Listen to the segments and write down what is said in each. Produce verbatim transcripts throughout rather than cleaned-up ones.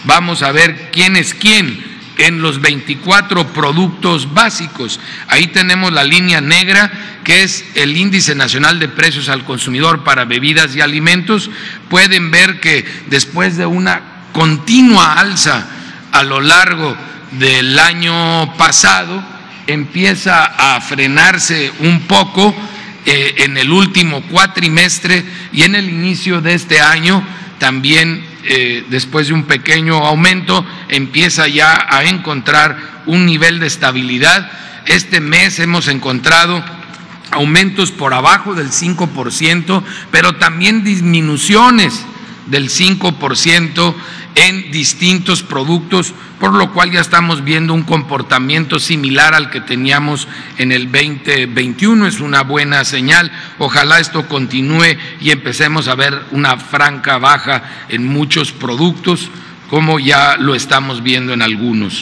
vamos a ver quién es quién en los veinticuatro productos básicos. Ahí tenemos la línea negra, que es el Índice Nacional de Precios al Consumidor para Bebidas y Alimentos. Pueden ver que después de una continua alza a lo largo del año pasado, empieza a frenarse un poco eh, en el último cuatrimestre, y en el inicio de este año también, eh, después de un pequeño aumento, empieza ya a encontrar un nivel de estabilidad. Este mes hemos encontrado aumentos por abajo del cinco por ciento, pero también disminuciones del cinco por ciento en distintos productos, por lo cual ya estamos viendo un comportamiento similar al que teníamos en el veinte veintiuno. Es una buena señal. Ojalá esto continúe y empecemos a ver una franca baja en muchos productos, como ya lo estamos viendo en algunos.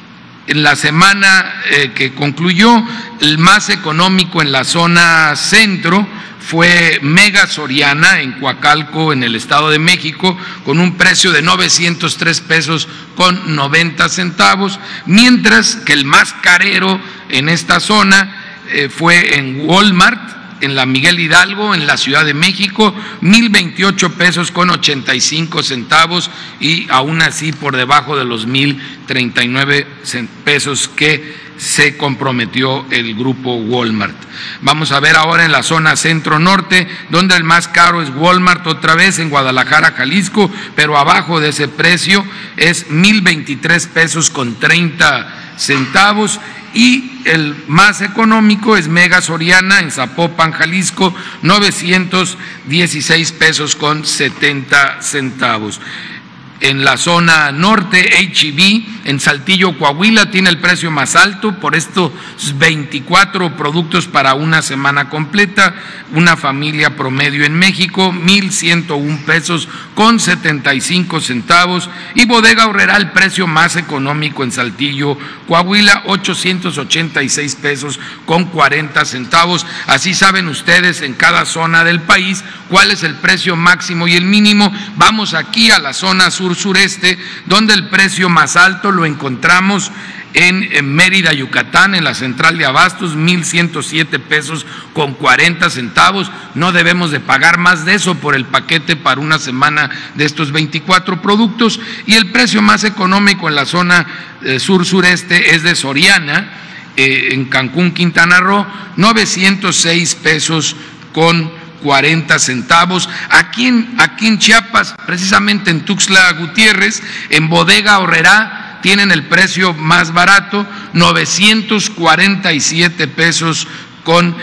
En la semana eh, que concluyó, el más económico en la zona centro fue Mega Soriana en Coacalco, en el Estado de México, con un precio de novecientos tres pesos con noventa centavos, mientras que el más carero en esta zona eh, fue en Walmart, en la Miguel Hidalgo, en la Ciudad de México, mil veintiocho pesos con ochenta y cinco centavos, y aún así por debajo de los mil treinta y nueve pesos que se comprometió el grupo Walmart. Vamos a ver ahora en la zona centro-norte, donde el más caro es Walmart, otra vez en Guadalajara, Jalisco, pero abajo de ese precio es mil veintitrés pesos con treinta centavos, y el más económico es Mega Soriana en Zapopan, Jalisco, novecientos dieciséis pesos con setenta centavos. En la zona norte, H E B en Saltillo, Coahuila, tiene el precio más alto por estos veinticuatro productos para una semana completa. Una familia promedio en México, mil ciento un pesos con setenta y cinco centavos. Y Bodega Aurrerá, el precio más económico en Saltillo, Coahuila, ochocientos ochenta y seis pesos con cuarenta centavos. Así saben ustedes en cada zona del país cuál es el precio máximo y el mínimo. Vamos aquí a la zona sur-sureste, donde el precio más alto lo encontramos en, en Mérida, Yucatán, en la central de abastos, mil ciento siete pesos con cuarenta centavos. No debemos de pagar más de eso por el paquete para una semana de estos veinticuatro productos. Y el precio más económico en la zona eh, sur-sureste es de Soriana, eh, en Cancún, Quintana Roo, novecientos seis pesos con cuarenta centavos. Aquí en, aquí en Chiapas, precisamente en Tuxtla Gutiérrez, en Bodega Aurrerá, tienen el precio más barato, novecientos cuarenta y siete pesos con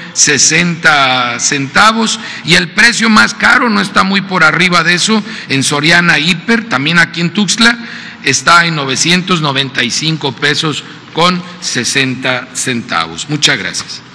sesenta centavos, y el precio más caro no está muy por arriba de eso, en Soriana Hiper, también aquí en Tuxtla, está en novecientos noventa y cinco pesos con sesenta centavos. Muchas gracias.